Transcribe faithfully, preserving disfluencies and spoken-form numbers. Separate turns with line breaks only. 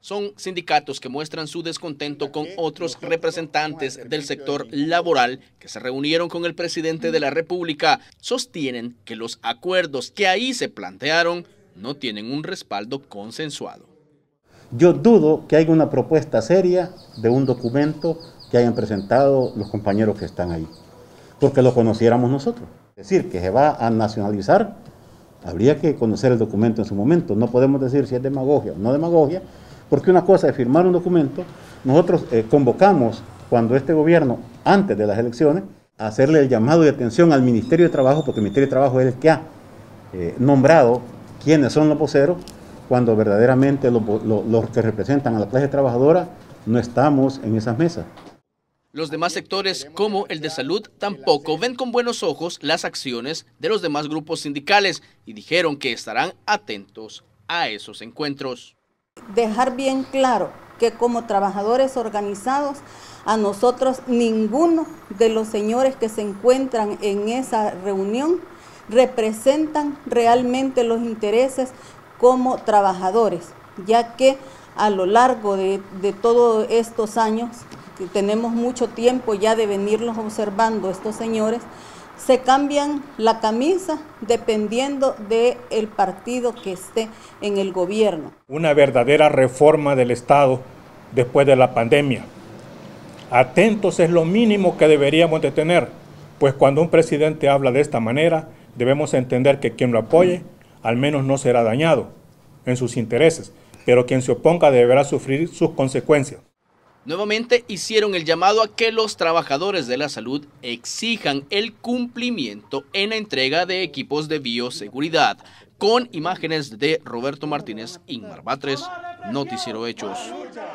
Son sindicatos que muestran su descontento con otros representantes del sector laboral que se reunieron con el presidente de la República. Sostienen que los acuerdos que ahí se plantearon no tienen un respaldo consensuado.
Yo dudo que haya una propuesta seria de un documento que hayan presentado los compañeros que están ahí, porque lo conociéramos nosotros. Es decir, que se va a nacionalizar, habría que conocer el documento en su momento. No podemos decir si es demagogia o no demagogia, porque una cosa es firmar un documento. Nosotros eh, convocamos, cuando este gobierno, antes de las elecciones, a hacerle el llamado de atención al Ministerio de Trabajo, porque el Ministerio de Trabajo es el que ha eh, nombrado quiénes son los voceros, cuando verdaderamente los, los, los que representan a la clase trabajadora no estamos en esas mesas.
Los demás sectores, como el de salud, tampoco ven con buenos ojos las acciones de los demás grupos sindicales y dijeron que estarán atentos a esos encuentros.
Dejar bien claro que como trabajadores organizados, a nosotros ninguno de los señores que se encuentran en esa reunión representan realmente los intereses como trabajadores, ya que a lo largo de, de todos estos años, que tenemos mucho tiempo ya de venirlos observando estos señores, se cambian la camisa dependiendo del partido que esté en el gobierno.
Una verdadera reforma del Estado después de la pandemia. Atentos es lo mínimo que deberíamos de tener, pues cuando un presidente habla de esta manera, debemos entender que quien lo apoye al menos no será dañado en sus intereses, pero quien se oponga deberá sufrir sus consecuencias.
Nuevamente hicieron el llamado a que los trabajadores de la salud exijan el cumplimiento en la entrega de equipos de bioseguridad. Con imágenes de Roberto Martínez, Inmar Batres, Noticiero Hechos.